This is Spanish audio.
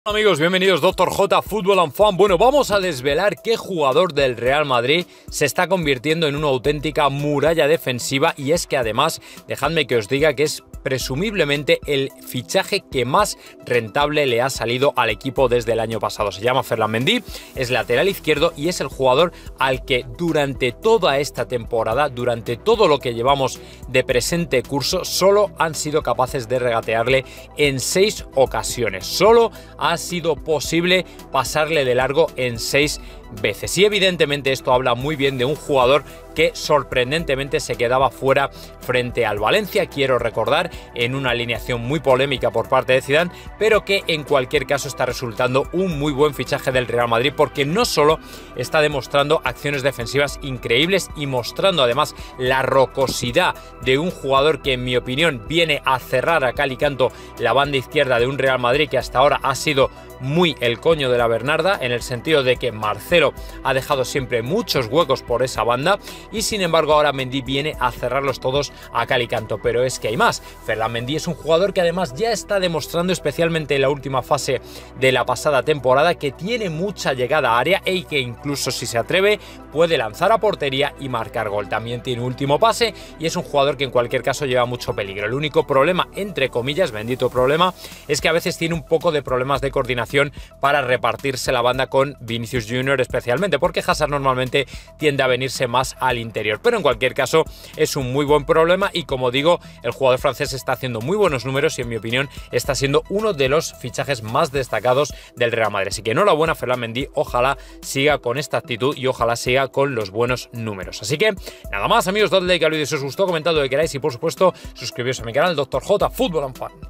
Amigos, bienvenidos Dr. J Fútbol and Fan. Bueno, vamos a desvelar qué jugador del Real Madrid se está convirtiendo en una auténtica muralla defensiva, y es que además, dejadme que os diga que es presumiblemente el fichaje que más rentable le ha salido al equipo desde el año pasado. Se llama Ferland Mendy, es lateral izquierdo y es el jugador al que durante toda esta temporada, durante todo lo que llevamos de presente curso, solo han sido capaces de regatearle en 6 ocasiones. Solo ha sido posible pasarle de largo en 6 veces. Y evidentemente esto habla muy bien de un jugador que sorprendentemente se quedaba fuera frente al Valencia, quiero recordar, en una alineación muy polémica por parte de Zidane, pero que en cualquier caso está resultando un muy buen fichaje del Real Madrid, porque no solo está demostrando acciones defensivas increíbles y mostrando además la rocosidad de un jugador que en mi opinión viene a cerrar a cal y canto la banda izquierda de un Real Madrid que hasta ahora ha sido muy el coño de la Bernarda, en el sentido de que Marcelo ha dejado siempre muchos huecos por esa banda, y sin embargo ahora Mendy viene a cerrarlos todos a cal y canto. Pero es que hay más. Ferland Mendy es un jugador que además ya está demostrando, especialmente en la última fase de la pasada temporada, que tiene mucha llegada a área y que incluso si se atreve puede lanzar a portería y marcar gol. También tiene último pase y es un jugador que en cualquier caso lleva mucho peligro. El único problema, entre comillas, bendito problema, es que a veces tiene un poco de problemas de coordinación para repartirse la banda con Vinicius Junior, especialmente porque Hazard normalmente tiende a venirse más al interior. Pero en cualquier caso es un muy buen problema, y como digo, el jugador francés está haciendo muy buenos números y en mi opinión está siendo uno de los fichajes más destacados del Real Madrid. Así que enhorabuena Ferland Mendy, ojalá siga con esta actitud y ojalá siga con los buenos números. Así que nada más, amigos, dadle like al vídeo si os gustó, comentad lo que queráis y por supuesto suscribiros a mi canal Dr. J Fútbol and Fan.